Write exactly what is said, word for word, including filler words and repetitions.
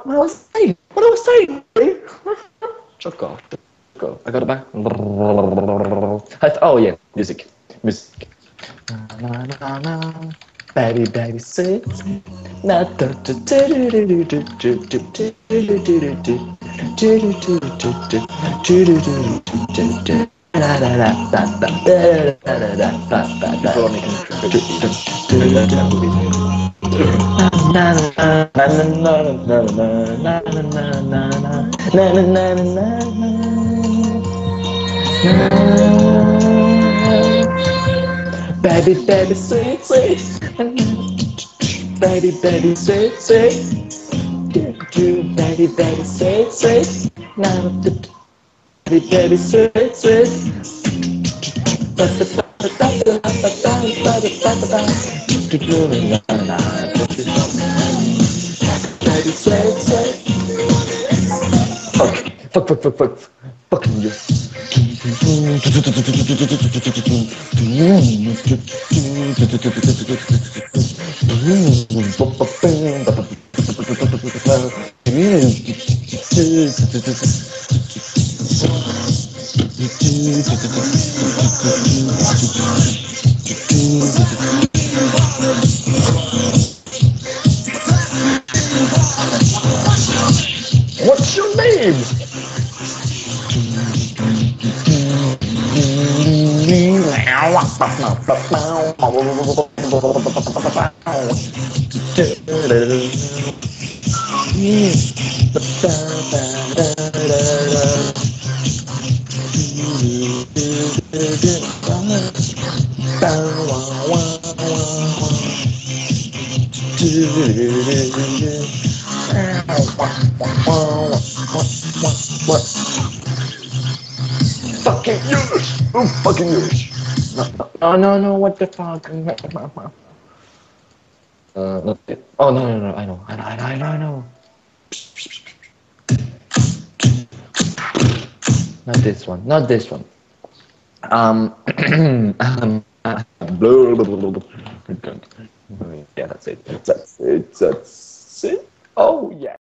what I was saying. What I was saying. Really? Choco. Choco. I got it back. Oh yeah, music. Music. Na na na na. Baby, baby, sweet. Na do do do do do do do do do do do do do do do do do do do. La la la la la la la la la la la. People only contribute to that movie. Baby, baby, sweet, sweet. Baby, baby, sweet, sweet. Baby, baby, sweet, sweet. Baby, baby, sweet, sweet. Baby, sweet, sweet. Fuck, fuck, fuck, fuck, fuck. Fucking you. What's your name? What? Fucking yours! Oh, fucking yours! No, no, no, what the fuck? Uh, not it. Oh, no, no, no, I know, I know, I know, I know, I know. Not this one, not this one. Um, um, uh, blah, blah, blah, blah. Yeah, that's it. That's it. That's it. Oh, yeah.